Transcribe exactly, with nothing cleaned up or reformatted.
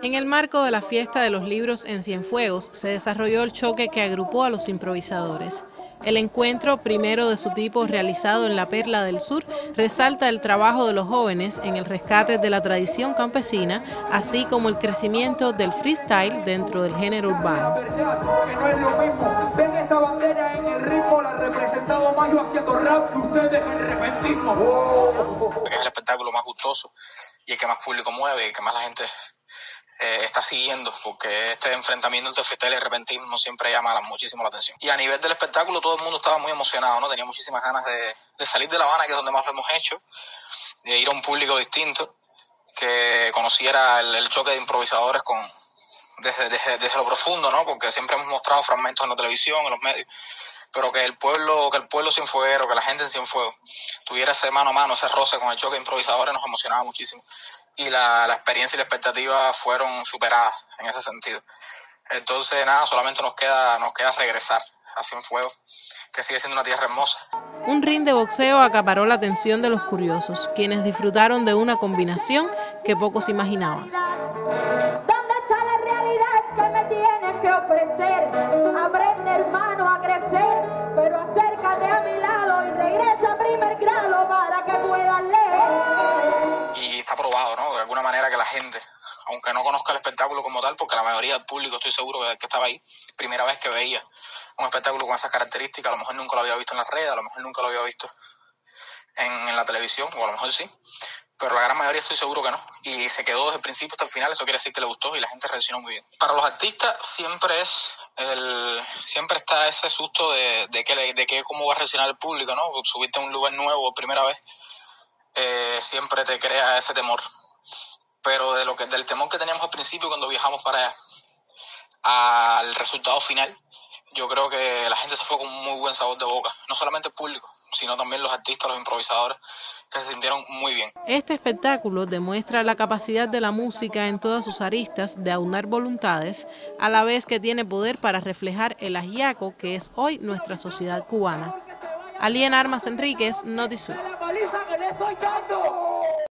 En el marco de la fiesta de los libros en Cienfuegos se desarrolló el choque que agrupó a los improvisadores. El encuentro, primero de su tipo realizado en la Perla del Sur, resalta el trabajo de los jóvenes en el rescate de la tradición campesina, así como el crecimiento del freestyle dentro del género urbano. Que no es lo mismo. Ven esta bandera en el ritmo, la ha representado más yo haciendo rap y ustedes el repentismo. Oh. Es el espectáculo más gustoso y el que más público mueve y el que más la gente Eh, está siguiendo, porque este enfrentamiento entre freestyle y repentismo siempre llama muchísimo la atención. Y a nivel del espectáculo todo el mundo estaba muy emocionado, ¿no? Tenía muchísimas ganas de, de salir de La Habana, que es donde más lo hemos hecho, de ir a un público distinto, que conociera el, el choque de improvisadores con desde, desde, desde lo profundo, ¿no? Porque siempre hemos mostrado fragmentos en la televisión, en los medios, pero que el pueblo, que el pueblo cienfueguero, que la gente en Cienfuegos tuviera ese mano a mano, ese roce con el choque de improvisadores, nos emocionaba muchísimo. Y la, la experiencia y la expectativa fueron superadas en ese sentido. Entonces, nada, solamente nos queda, nos queda regresar a Cienfuegos, que sigue siendo una tierra hermosa. Un ring de boxeo acaparó la atención de los curiosos, quienes disfrutaron de una combinación que pocos imaginaban. ¿Dónde está la realidad que me tienes que ofrecer? Aprende, hermano, a crecer, pero acércate a mi lado y regresa a primer grado para que puedas leer. Y está probado, ¿no? De alguna manera que la gente, aunque no conozca el espectáculo como tal, porque la mayoría del público, estoy seguro que, que estaba ahí, primera vez que veía un espectáculo con esas características, a lo mejor nunca lo había visto en las redes, a lo mejor nunca lo había visto en, en la televisión, o a lo mejor sí, pero la gran mayoría estoy seguro que no. Y se quedó desde el principio hasta el final, eso quiere decir que le gustó y la gente reaccionó muy bien. Para los artistas siempre es el siempre está ese susto de, de, que, de que cómo va a reaccionar el público, ¿no? Subirte a un lugar nuevo por primera vez, eh, siempre te crea ese temor. Pero de lo que del temor que teníamos al principio cuando viajamos para allá al resultado final, yo creo que la gente se fue con un muy buen sabor de boca. No solamente el público, sino también los artistas, los improvisadores, que se sintieron muy bien. Este espectáculo demuestra la capacidad de la música en todas sus aristas de aunar voluntades, a la vez que tiene poder para reflejar el ajiaco que es hoy nuestra sociedad cubana. Aliena Armas Enríquez, Notisur.